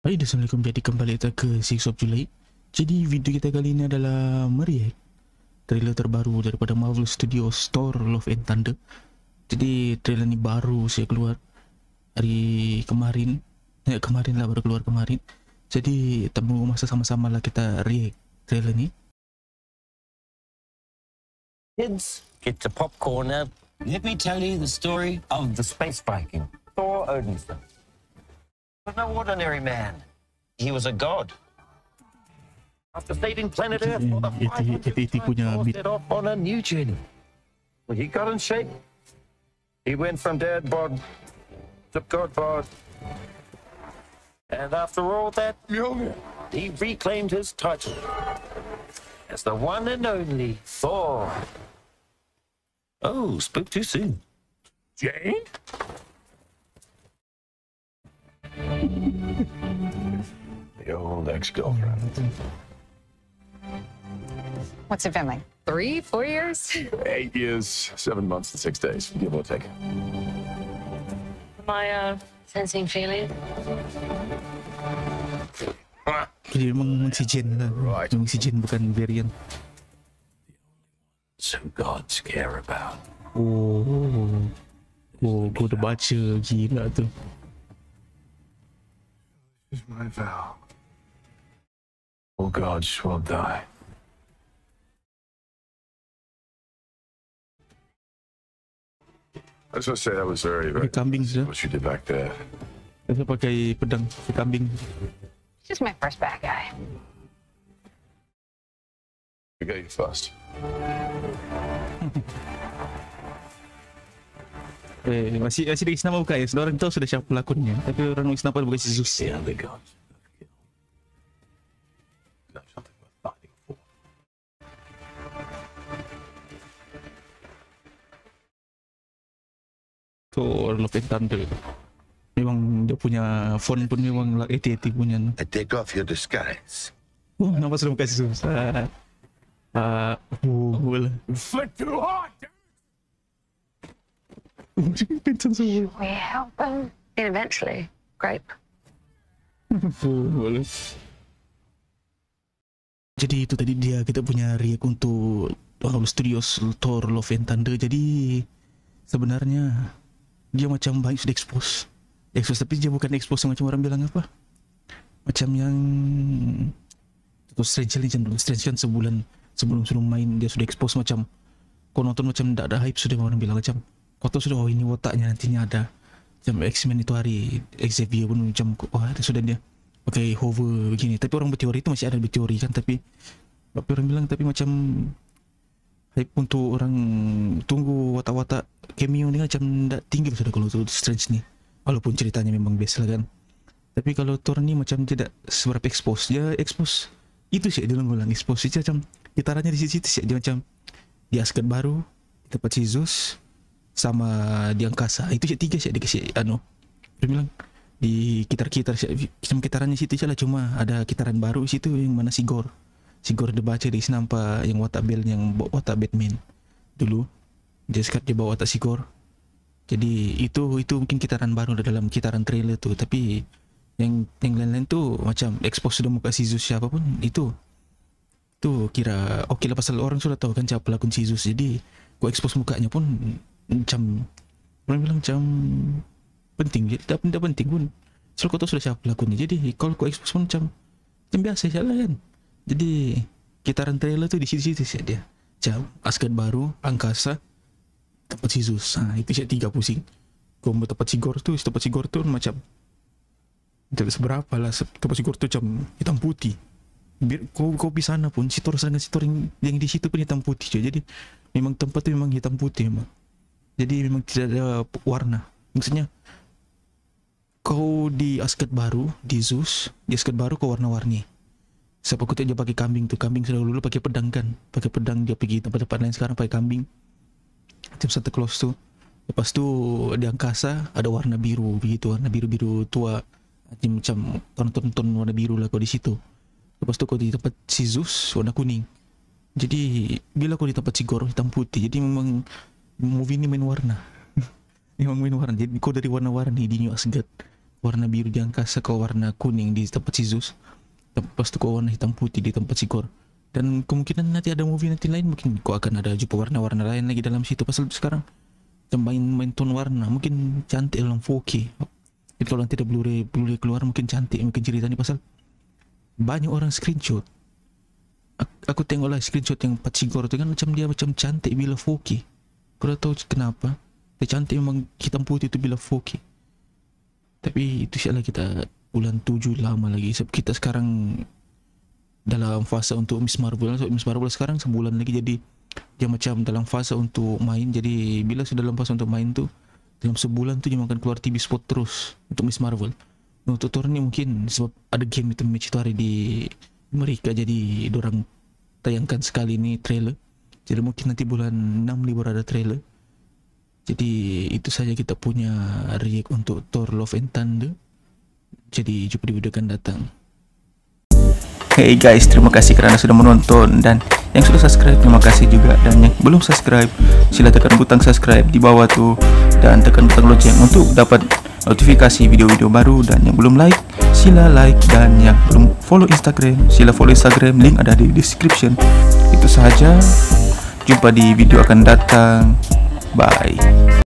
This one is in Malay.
Hai, Assalamualaikum. Jadi kembali kita ke 6 of July. Jadi video kita kali ini adalah mereact trailer terbaru daripada Marvel Studios Thor Love and Thunder. Jadi trailer ni baru saya keluar hari kemarin. Kemarin lah, baru keluar kemarin. Jadi tunggu masa sama-sama lah kita react trailer ni. Kids, get your popcorn now. Let me tell you the story of the space Viking, Thor Odinson. He was no ordinary man. He was a god. After saving planet Earth for the 500 times, set off on a new journey. Well, he got in shape. He went from dad bod to god bod. And after all that, he reclaimed his title as the one and only Thor. Oh, spoke too soon. Jane? The old ex-girlfriend. What's it been like? 3, 4 years? 8 years, 7 months and 6 days, give or take. Am I sensing feeling? Jadi memang si Jane lah. Right. Memang si Jane, bukan variant. So gods care about. Oh, gua udah baca, gila tu. This is my vow. All gods will die. I just want to say that was very Kambing sudah. what you did back there. Saya pakai pedang si kambing. Just my first bad guy. We got you first. Masih lagi nama bukan ya. Orang tahu sudah siapa pelakonnya. Tapi orang nulis nama bukan si Zeus. The other gods. No, something worth fighting for. Thor Love and Thunder. Memang dia punya font pun memang 80-80 punya. Take off your disguise. Oh, nama sudah bukan si Zeus. Well. Flick too hard! Pinsan semua. We help him. And eventually, grape. Well. Jadi itu tadi dia kita punya react untuk Marvel Studios Thor Love and Thunder. Jadi sebenarnya dia macam banyak sudah expose, tapi dia bukan expose yang macam orang bilang apa, macam yang itu Strange Challenge dulu. Strange kan sebulan sebelum main dia sudah expose, macam kau nonton macam tak ada hype, sudah orang bilang macam kau tahu sudah, oh ini wataknya nantinya ada. Macam X-Men itu hari Xavier pun macam ada sudah dia pakai hover begini. Tapi orang berteori itu masih ada berteori kan, tapi orang bilang tapi macam hype untuk orang tunggu watak-watak cameo ni macam tak tinggi sudah kalau tu Strange ni. Walaupun ceritanya memang biasa lah kan. Tapi kalau Thor ni macam tidak seberapa expose. Dia expose itu sih, dia ulang expose dia macam gitarannya di situ sih, dia macam di Asgard baru, di tempat si Zeus, sama di angkasa. Itu sih tiga sih dia kasih dia bilang di gitar-gitar macam gitarannya situ je lah, cuma ada gitaran baru situ yang mana Sigor dia baca di sini nampak yang watak Bell yang bawa watak Batman dulu. Dia sekarang dia bawa watak Sigor. Jadi itu mungkin gitaran baru dalam gitaran trailer tu. Tapi yang lain-lain tu macam expose sudah muka si Zeus siapa pun itu kira okey lah, pasal orang sudah tahu kan siapa pelakon si Zeus. Jadi gua expose mukanya pun macam orang bilang macam penting je, tak penting pun soal kau tahu sudah siapa pelakonnya. Jadi kalau kau expose pun macam biasa je lah kan. Jadi gitaran trailer tu di situ siap dia macam Asgard baru, angkasa, tempat si Zeus. Itu siap tiga pusing. Kau tempat Sigor tu macam tidak seberapa lah. Tempat Sigor tu macam hitam putih. Biar kau pergi sana pun Sitor yang di situ pun hitam putih je. Jadi memang tempat tu memang hitam putih memang. Jadi memang tidak ada warna. Maksudnya kau di Asgard baru, di Zeus, di Asgard baru kau warna-warni. Siapa aku dia pakai kambing tu. Kambing sudah dulu pakai pedang kan. Pakai pedang dia pergi tempat-tempat lain, sekarang pakai kambing. Macam Santa Claus tu. Lepas tu di angkasa ada warna biru begitu, warna biru-biru tua. Macam tonton warna biru lah kau di situ. Lepas tu kau di tempat si Zeus warna kuning. Jadi bila kau di tempat Sigor hitam putih. Jadi memang movie ni main warna. Memang main warna. Jadi kau dari warna-warni di New Asgard. warna biru di angkasa, kau warna kuning di tempat si Zeus, lepas tu kau warna hitam putih di tempat si Gore. Dan kemungkinan nanti ada movie nanti lain, mungkin kau akan ada jumpa warna-warna lain lagi dalam situ. Pasal sekarang main tone warna mungkin cantik dalam 4K. Jadi kalau nanti ada Blu-ray keluar mungkin cantik mungkin ceritanya, pasal banyak orang screenshot. Aku tengoklah screenshot yang Patsigor tu kan macam dia macam cantik bila 4K. Kau dah tahu kenapa? Dia cantik memang hitam putih tu bila 4K. Tapi itu sialah, kita bulan 7 lama lagi. Sebab kita sekarang dalam fase untuk Miss Marvel. So, Miss Marvel sekarang sebulan lagi, jadi dia macam dalam fase untuk main. Jadi bila sudah dalam fase untuk main tu, dalam sebulan tu dia akan keluar TV spot terus untuk Miss Marvel. Untuk Thor ni mungkin sebab ada game itu match itu hari di Amerika, jadi dorang tayangkan sekali ni trailer. Jadi mungkin nanti bulan 6 baru ada trailer. Jadi itu saja kita punya react untuk Thor Love and Thunder. Jadi jumpa di video akan datang. Hey guys, terima kasih kerana sudah menonton, dan yang sudah subscribe terima kasih juga, dan yang belum subscribe sila tekan butang subscribe di bawah tu dan tekan butang lonceng untuk dapat notifikasi video-video baru, dan yang belum like sila like, dan yang belum follow Instagram sila follow Instagram, link ada di description. Itu sahaja, jumpa di video akan datang, bye.